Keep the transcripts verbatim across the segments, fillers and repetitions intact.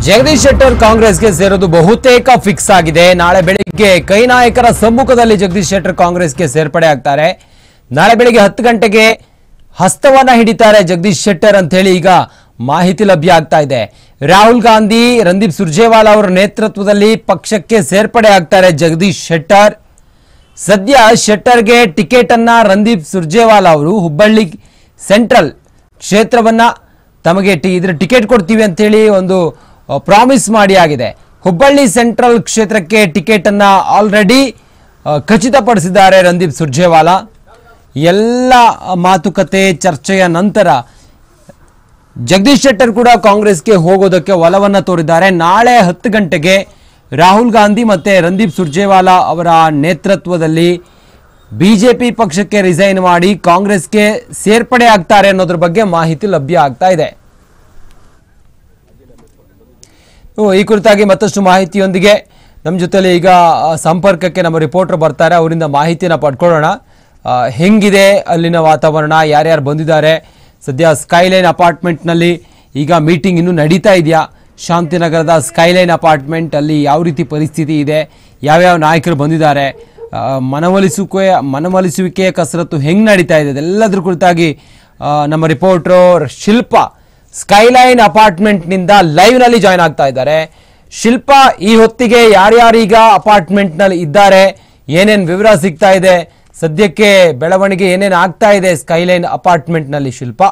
ಜಗದೀಶ್ ಶೆಟ್ಟರ್ ಕಾಂಗ್ರೆಸ್ಗೆ ಸೇರೋದು ಬಹುತೇಕ ಫಿಕ್ಸ್ ಆಗಿದೆ. ನಾಳೆ ಬೆಳಿಗ್ಗೆ ಕೈ ನಾಯಕರ ಸಮ್ಮುಖದಲ್ಲಿ ಜಗದೀಶ್ ಶೆಟ್ಟರ್ ಕಾಂಗ್ರೆಸ್ಗೆ ಸೇರ್ಪಡೆ ಆಗ್ತಾರೆ. ನಾಳೆ ಬೆಳಿಗ್ಗೆ ಹತ್ತು ಗಂಟೆಗೆ ಹಸ್ತವನ್ನ ಹಿಡಿತಾರೆ ಜಗದೀಶ್ ಶೆಟ್ಟರ್ ಅಂತ ಹೇಳಿ ಈಗ ಮಾಹಿತಿ ಲಭ್ಯ ಆಗ್ತಾ ಇದೆ. ರಾಹುಲ್ ಗಾಂಧಿ, ರಣದೀಪ್ ಸುರ್ಜೇವಾಲಾ ಅವರ ನೇತೃತ್ವದಲ್ಲಿ ಪಕ್ಷಕ್ಕೆ ಸೇರ್ಪಡೆ ಆಗ್ತಾರೆ ಜಗದೀಶ್ ಶೆಟ್ಟರ್. ಸದ್ಯ ಶೆಟ್ಟರ್ಗೆ ಟಿಕೆಟ್ ಅನ್ನ ರಣದೀಪ್ ಸುರ್ಜೇವಾಲಾ ಅವರು ಹುಬ್ಬಳ್ಳಿ ಸೆಂಟ್ರಲ್ ಕ್ಷೇತ್ರವನ್ನ ತಮಗೆ ಇದರ ಟಿಕೆಟ್ ಕೊಡ್ತೀವಿ ಅಂತ ಹೇಳಿ ಒಂದು ಪ್ರಾಮಿಸ್ ಮಾಡಿ ಆಗಿದೆ. ಹುಬ್ಬಳ್ಳಿ ಸೆಂಟ್ರಲ್ ಕ್ಷೇತ್ರಕ್ಕೆ ಟಿಕೆಟ್ ಅನ್ನ ಆಲ್ರೆಡಿ ಖಚಿತಪಡಿಸಿದ್ದಾರೆ ರಣದೀಪ್ ಸುರ್ಜೇವಾಲಾ. ಎಲ್ಲ ಮಾತುಕತೆ ಚರ್ಚೆಯ ನಂತರ ಜಗದೀಶ್ ಶೆಟ್ಟರ್ ಕೂಡ ಕಾಂಗ್ರೆಸ್ಗೆ ಹೋಗೋದಕ್ಕೆ ಒಲವನ್ನ ತೋರಿದ್ದಾರೆ. ನಾಳೆ ಹತ್ತು ಗಂಟೆಗೆ ರಾಹುಲ್ ಗಾಂಧಿ ಮತ್ತೆ ರಣದೀಪ್ ಸುರ್ಜೇವಾಲಾ ಅವರ ನೇತೃತ್ವದಲ್ಲಿ ಬಿಜೆಪಿ ಪಕ್ಷಕ್ಕೆ ರಿಸೈನ್ ಮಾಡಿ ಕಾಂಗ್ರೆಸ್ಗೆ ಸೇರ್ಪಡೆ ಆಗ್ತಾರೆ ಅನ್ನೋದ್ರ ಬಗ್ಗೆ ಮಾಹಿತಿ ಲಭ್ಯ ಆಗ್ತಾ ಇದೆ. ಈ ಕುರಿತಾಗಿ ಮತ್ತಷ್ಟು ಮಾಹಿತಿಯೊಂದಿಗೆ ನಮ್ಮ ಜೊತೆಲಿ ಈಗ ಸಂಪರ್ಕಕ್ಕೆ ನಮ್ಮ ರಿಪೋರ್ಟರ್ ಬರ್ತಾರೆ. ಅವರಿಂದ ಮಾಹಿತಿಯನ್ನು ಪಡ್ಕೊಳ್ಳೋಣ. ಹೆಂಗಿದೆ ಅಲ್ಲಿನ ವಾತಾವರಣ, ಯಾರ್ಯಾರು ಬಂದಿದ್ದಾರೆ, ಸದ್ಯ ಸ್ಕೈಲೈನ್ ಅಪಾರ್ಟ್ಮೆಂಟ್ನಲ್ಲಿ ಈಗ ಮೀಟಿಂಗ್ ಇನ್ನೂ ನಡೀತಾ ಇದೆಯಾ? ಶಾಂತಿನಗರದ ಸ್ಕೈಲೈನ್ ಅಪಾರ್ಟ್ಮೆಂಟ್ ಅಲ್ಲಿ ಯಾವ ರೀತಿ ಪರಿಸ್ಥಿತಿ ಇದೆ, ಯಾವ್ಯಾವ ನಾಯಕರು ಬಂದಿದ್ದಾರೆ, ಮನವೊಲಿಸುವಿಕೆ ಮನವೊಲಿಸುವಿಕೆ ಕಸರತ್ತು ಹೆಂಗೆ ನಡೀತಾ ಇದೆ, ಎಲ್ಲದ್ರ ಕುರಿತಾಗಿ ನಮ್ಮ ರಿಪೋರ್ಟ್ರು ಶಿಲ್ಪಾ ಸ್ಕೈಲೈನ್ ಅಪಾರ್ಟ್ಮೆಂಟ್ನಿಂದ ಲೈವ್ನಲ್ಲಿ ಜಾಯ್ನ್ ಆಗ್ತಾ ಇದ್ದಾರೆ. ಶಿಲ್ಪಾ, ಈ ಹೊತ್ತಿಗೆ ಯಾರ್ಯಾರೀಗ ಅಪಾರ್ಟ್ಮೆಂಟ್ನಲ್ಲಿ ಇದ್ದಾರೆ, ಏನೇನು ವಿವರ ಸಿಗ್ತಾ ಇದೆ, ಸದ್ಯಕ್ಕೆ ಬೆಳವಣಿಗೆ ಏನೇನು ಆಗ್ತಾ ಇದೆ ಸ್ಕೈಲೈನ್ ಅಪಾರ್ಟ್ಮೆಂಟ್ನಲ್ಲಿ? ಶಿಲ್ಪಾ.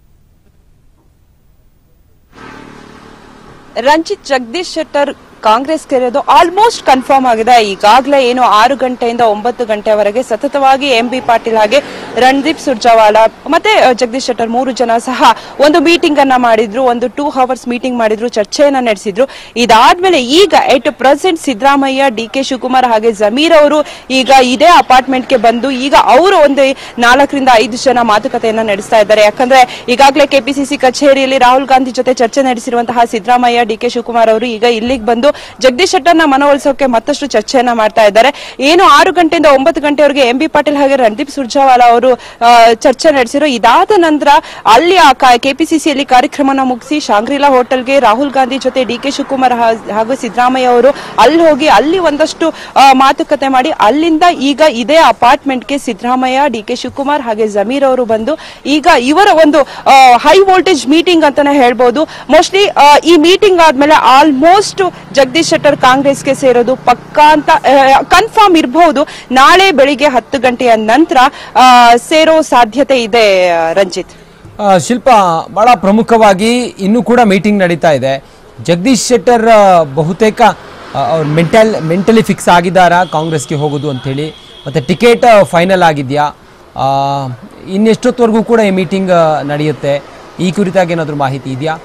ರಂಜಿತ್, ಜಗದೀಶ್ ಶೆಟ್ಟರ್ ಕಾಂಗ್ರೆಸ್ ಕೆರೆಯೋದು ಆಲ್ಮೋಸ್ಟ್ ಕನ್ಫರ್ಮ್ ಆಗಿದೆ. ಈಗಾಗಲೇ ಏನು ಆರು ಗಂಟೆಯಿಂದ ಒಂಬತ್ತು ಗಂಟೆವರೆಗೆ ಸತತವಾಗಿ ಎಂ ಬಿ ಪಾಟೀಲ್ ಹಾಗೆ ರಣದೀಪ್ ಸುರ್ಜೇವಾಲಾ ಮತ್ತೆ ಜಗದೀಶ್ ಶೆಟ್ಟರ್ ಮೂರು ಜನ ಸಹ ಒಂದು ಮೀಟಿಂಗ್ ಅನ್ನ ಮಾಡಿದ್ರು. ಒಂದು ಟೂ ಅವರ್ಸ್ ಮೀಟಿಂಗ್ ಮಾಡಿದ್ರು, ಚರ್ಚೆಯನ್ನ ನಡೆಸಿದ್ರು. ಇದಾದ್ಮೇಲೆ ಈಗ at present Siddaramaiah, D K Shivakumar ಹಾಗೆ ಜಮೀರ್ ಅವರು ಈಗ ಇದೇ ಅಪಾರ್ಟ್ಮೆಂಟ್ಗೆ ಬಂದು ಈಗ ಅವರು ಒಂದು ನಾಲ್ಕರಿಂದ ಐದು ಜನ ಮಾತುಕತೆಯನ್ನ ನಡೆಸ್ತಾ ಇದ್ದಾರೆ. ಯಾಕಂದ್ರೆ ಈಗಾಗಲೇ ಕೆಪಿಸಿಸಿ ಕಚೇರಿಯಲ್ಲಿ ರಾಹುಲ್ ಗಾಂಧಿ ಜೊತೆ ಚರ್ಚೆ ನಡೆಸಿರುವಂತಹ ಸಿದ್ದರಾಮಯ್ಯ, ಡಿ ಕೆ ಶಿವಕುಮಾರ್ ಅವರು ಈಗ ಇಲ್ಲಿಗೆ ಬಂದು ಜಗದೀಶ್ ಶೆಟ್ಟರ್ನ ಮನವೊಲಿಸೋಕೆ ಮತ್ತಷ್ಟು ಚರ್ಚೆಯನ್ನ ಮಾಡ್ತಾ ಇದ್ದಾರೆ. ಏನು ಆರು ಗಂಟೆಯಿಂದ ಒಂಬತ್ತು ಗಂಟೆವರೆಗೆ ಎಂ ಬಿ ಪಾಟೀಲ್ ಹಾಗೆ ರಣದೀಪ್ ಸುರ್ಜೇವಾಲಾ ಅವರು ಚರ್ಚೆ ನಡೆಸಿರೋ. ಇದಾದ ನಂತರ ಅಲ್ಲಿ ಕೆಪಿಸಿಸಿಯಲ್ಲಿ ಕಾರ್ಯಕ್ರಮನ ಮುಗಿಸಿ ಶಾಂಗ್ರಿಲಾ ಹೋಟೆಲ್ಗೆ ರಾಹುಲ್ ಗಾಂಧಿ ಜೊತೆ ಡಿ ಕೆ ಶಿವಕುಮಾರ್ ಹಾಗೂ ಸಿದ್ದರಾಮಯ್ಯ ಅವರು ಅಲ್ಲಿ ಹೋಗಿ ಅಲ್ಲಿ ಒಂದಷ್ಟು ಮಾತುಕತೆ ಮಾಡಿ ಅಲ್ಲಿಂದ ಈಗ ಇದೇ ಅಪಾರ್ಟ್ಮೆಂಟ್ಗೆ ಸಿದ್ದರಾಮಯ್ಯ, ಡಿ ಕೆ ಶಿವಕುಮಾರ್ ಹಾಗೆ ಜಮೀರ್ ಅವರು ಬಂದು ಈಗ ಇವರ ಒಂದು ಹೈ ವೋಲ್ಟೇಜ್ ಮೀಟಿಂಗ್ ಅಂತಾನೆ ಹೇಳ್ಬೋದು. ಮೋಸ್ಟ್ಲಿ ಈ ಮೀಟಿಂಗ್ ಆದ್ಮೇಲೆ ಆಲ್ಮೋಸ್ಟ್ ಜಗದೀಶ್ ಶೆಟ್ಟರ್ ಕಾಂಗ್ರೆಸ್ಗೆ ಸೇರೋದು ಪಕ್ಕಾ ಅಂತ ಕನ್ಫರ್ಮ್ ಇರಬಹುದು. ನಾಳೆ ಬೆಳಿಗ್ಗೆ ಹತ್ತು ಗಂಟೆಯ ನಂತರ ಸೇರೋ ಸಾಧ್ಯತೆ ಇದೆ. ರಂಜಿತ್, ಶಿಲ್ಪಾ, ಬಹಳ ಪ್ರಮುಖವಾಗಿ ಇನ್ನೂ ಕೂಡ ಮೀಟಿಂಗ್ ನಡೀತಾ ಇದೆ. ಜಗದೀಶ್ ಶೆಟ್ಟರ್ ಬಹುತೇಕ ಮೆಂಟಲ್ ಮೆಂಟಲಿ ಫಿಕ್ಸ್ ಆಗಿದ್ದಾರಾ ಕಾಂಗ್ರೆಸ್ಗೆ ಹೋಗೋದು ಅಂತ ಹೇಳಿ? ಮತ್ತೆ ಟಿಕೆಟ್ ಫೈನಲ್ ಆಗಿದೆಯಾ? ಇನ್ನೆಷ್ಟೊತ್ತವರೆಗೂ ಕೂಡ ಈ ಮೀಟಿಂಗ್ ನಡೆಯುತ್ತೆ? ಈ ಕುರಿತಾಗಿ ಏನಾದರೂ ಮಾಹಿತಿ ಇದೆಯಾ?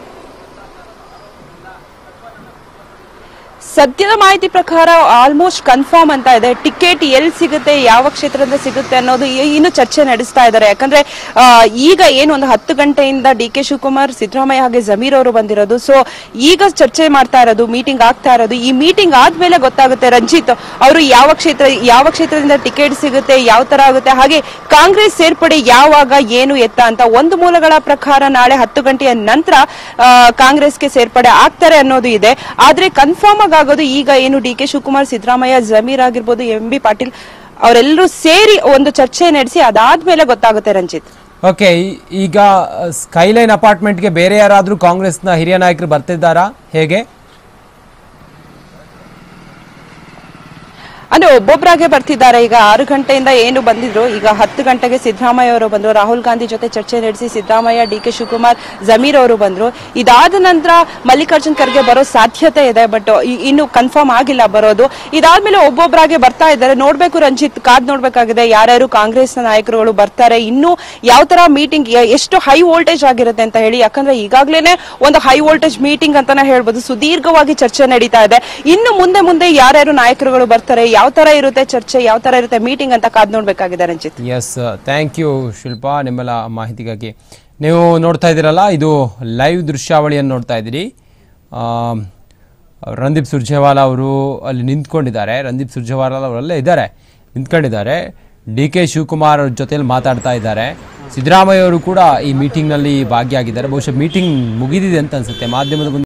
ಸದ್ಯದ ಮಾಹಿತಿ ಪ್ರಕಾರ ಆಲ್ಮೋಸ್ಟ್ ಕನ್ಫರ್ಮ್ ಅಂತ ಇದೆ. ಟಿಕೆಟ್ ಎಲ್ಲಿ ಸಿಗುತ್ತೆ, ಯಾವ ಕ್ಷೇತ್ರದಿಂದ ಸಿಗುತ್ತೆ ಅನ್ನೋದು ಇನ್ನು ಚರ್ಚೆ ನಡೆಸ್ತಾ ಇದ್ದಾರೆ. ಯಾಕಂದ್ರೆ ಈಗ ಏನು ಒಂದು ಹತ್ತು ಗಂಟೆಯಿಂದ ಡಿ ಕೆ ಶಿವಕುಮಾರ್, ಸಿದ್ದರಾಮಯ್ಯ ಹಾಗೆ ಜಮೀರ್ ಅವರು ಬಂದಿರೋದು. ಸೊ ಈಗ ಚರ್ಚೆ ಮಾಡ್ತಾ ಇರೋದು, ಮೀಟಿಂಗ್ ಆಗ್ತಾ ಇರೋದು. ಈ ಮೀಟಿಂಗ್ ಆದ್ಮೇಲೆ ಗೊತ್ತಾಗುತ್ತೆ ರಂಜಿತ್ ಅವರು ಯಾವ ಕ್ಷೇತ್ರ ಯಾವ ಕ್ಷೇತ್ರದಿಂದ ಟಿಕೆಟ್ ಸಿಗುತ್ತೆ, ಯಾವ ತರ ಆಗುತ್ತೆ, ಹಾಗೆ ಕಾಂಗ್ರೆಸ್ ಸೇರ್ಪಡೆ ಯಾವಾಗ, ಏನು ಎತ್ತ ಅಂತ. ಒಂದು ಮೂಲಗಳ ಪ್ರಕಾರ ನಾಳೆ ಹತ್ತು ಗಂಟೆಯ ನಂತರ ಕಾಂಗ್ರೆಸ್ಗೆ ಸೇರ್ಪಡೆ ಆಗ್ತಾರೆ ಅನ್ನೋದು ಇದೆ. ಆದ್ರೆ ಕನ್ಫರ್ಮ್ ಆಗಿ ಆಗೋದು ಈಗ ಏನು ಡಿ ಕೆ ಶಿವಕುಮಾರ್, ಸಿದ್ದರಾಮಯ್ಯ, ಜಮೀರ್ ಆಗಿರ್ಬೋದು, ಎಂ ಬಿ ಪಾಟೀಲ್ ಅವರೆಲ್ಲರೂ ಸೇರಿ ಒಂದು ಚರ್ಚೆ ನಡೆಸಿ ಅದಾದ್ಮೇಲೆ ಗೊತ್ತಾಗುತ್ತೆ. ರಂಜಿತ್, ಓಕೆ, ಈಗ ಸ್ಕೈಲೈನ್ ಅಪಾರ್ಟ್ಮೆಂಟ್ಗೆ ಬೇರೆ ಯಾರಾದ್ರೂ ಕಾಂಗ್ರೆಸ್ನ ಹಿರಿಯ ನಾಯಕರು ಬರ್ತಿದ್ದಾರಾ, ಹೇಗೆ? ಅಂದ್ರೆ ಒಬ್ಬೊಬ್ಬರಾಗೆ ಬರ್ತಿದ್ದಾರೆ. ಈಗ ಆರು ಗಂಟೆಯಿಂದ ಏನು ಬಂದಿದ್ರು, ಈಗ ಹತ್ತು ಗಂಟೆಗೆ ಸಿದ್ದರಾಮಯ್ಯ ಅವರು ಬಂದ್ರು. ರಾಹುಲ್ ಗಾಂಧಿ ಜೊತೆ ಚರ್ಚೆ ನಡೆಸಿ ಸಿದ್ದರಾಮಯ್ಯ, ಡಿ ಕೆ ಶಿವಕುಮಾರ್, ಜಮೀರ್ ಅವರು ಬಂದ್ರು. ಇದಾದ ನಂತರ ಮಲ್ಲಿಕಾರ್ಜುನ್ ಖರ್ಗೆ ಬರೋ ಸಾಧ್ಯತೆ ಇದೆ, ಬಟ್ ಇನ್ನು ಕನ್ಫರ್ಮ್ ಆಗಿಲ್ಲ ಬರೋದು. ಇದಾದ್ಮೇಲೆ ಒಬ್ಬೊಬ್ಬರಾಗೆ ಬರ್ತಾ ಇದ್ದಾರೆ. ನೋಡ್ಬೇಕು ರಂಜಿತ್, ಕಾದ್ ನೋಡ್ಬೇಕಾಗಿದೆ ಯಾರ್ಯಾರು ಕಾಂಗ್ರೆಸ್ನ ನಾಯಕರುಗಳು ಬರ್ತಾರೆ, ಇನ್ನು ಯಾವ ತರ ಮೀಟಿಂಗ್, ಎಷ್ಟು ಹೈ ವೋಲ್ಟೇಜ್ ಆಗಿರುತ್ತೆ ಅಂತ ಹೇಳಿ. ಯಾಕಂದ್ರೆ ಈಗಾಗ್ಲೇನೆ ಒಂದು ಹೈ ವೋಲ್ಟೇಜ್ ಮೀಟಿಂಗ್ ಅಂತಾನೆ ಹೇಳ್ಬೋದು. ಸುದೀರ್ಘವಾಗಿ ಚರ್ಚೆ ನಡೀತಾ ಇದೆ. ಇನ್ನು ಮುಂದೆ ಮುಂದೆ ಯಾರ್ಯಾರು ನಾಯಕರುಗಳು ಬರ್ತಾರೆ, ಯಾವ ತರ ಇರುತ್ತೆ ಚರ್ಚೆ, ಯಾವ ತರ ಇರುತ್ತೆ ಮೀಟಿಂಗ್ ಅಂತ ಕಾದ್ ನೋಡ್ಬೇಕಾಗಿದೆ. Ranjith, yes, thank you Shilpa ನಿಮ್ಮೆಲ್ಲ ಮಾಹಿತಿಗಾಗಿ. ನೀವು ನೋಡ್ತಾ ಇದ್ದೀರಲ್ಲ, ಇದು ಲೈವ್ ದೃಶ್ಯಾವಳಿಯನ್ನು ನೋಡ್ತಾ ಇದ್ದೀರಿ. ರಣದೀಪ್ ಸುರ್ಜೇವಾಲಾ ಅವರು ಅಲ್ಲಿ ನಿಂತ್ಕೊಂಡಿದ್ದಾರೆ. ರಣದೀಪ್ ಸುರ್ಜೇವಾಲಾ ಅವರಲ್ಲೇ ಇದ್ದಾರೆ, ನಿಂತ್ಕೊಂಡಿದ್ದಾರೆ. ಡಿ ಕೆ ಶಿವಕುಮಾರ್ ಜೊತೆಯಲ್ಲಿ ಮಾತಾಡ್ತಾ ಇದ್ದಾರೆ. ಸಿದ್ದರಾಮಯ್ಯ ಅವರು ಕೂಡ ಈ ಮೀಟಿಂಗ್ನಲ್ಲಿ ಭಾಗಿಯಾಗಿದ್ದಾರೆ. ಬಹುಶಃ ಮೀಟಿಂಗ್ ಮುಗಿದಿದೆ ಅಂತ ಅನ್ಸುತ್ತೆ. ಮಾಧ್ಯಮದ